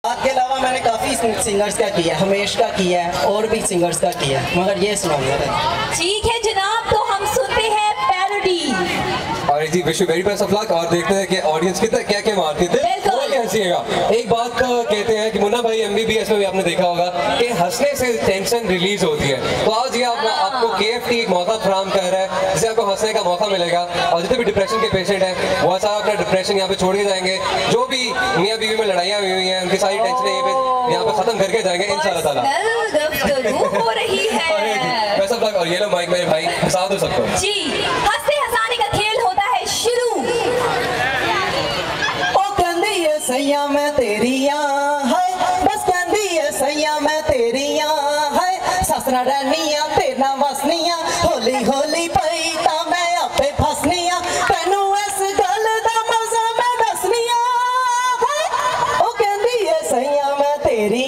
के अलावा मैंने काफ़ी सिंगर्स का किया है, हमेश का किया है और भी सिंगर्स का किया है, मगर ये सुनाऊंगा। ठीक है जनाब, तो हम सुनते हैं पैरोडी। और जी wish you very best of luck और देखते हैं कि ऑडियंस कितना क्या क्या मारती थे। हंसीएगा। एक बात कहते हैं कि मुन्ना भाई MBBS में भी आपने देखा होगा कि हंसने से टेंशन रिलीज होती है। तो आज ये आपको KFT एक मौका फराहम कर रहा है जिससे आपको हंसने का मौका मिलेगा और जितने भी डिप्रेशन के पेशेंट हैं वो सारा अपना डिप्रेशन यहाँ पे छोड़ के जाएंगे। जो भी मियाँ बीवी में लड़ाइयाँ हुई हैं उनकी सारी टेंशन यहाँ पे खत्म करके जाएंगे इंशाल्लाह ताला। हो रही है। वैसा लग और ये लो माइक मेरे भाई हंसा दो सबको। जी हंसते हंसाने का खेल होता है शुरू। सैया मैं तेरिया है बस कहती है सैया मैं तेरिया है ससरा रहनिया तेना वसनिया होली होली पई ता मैं आपे फसनिया तैनू इस गल दा मजा मैं दसनिया है ओ कहती है सैया मैं तेरी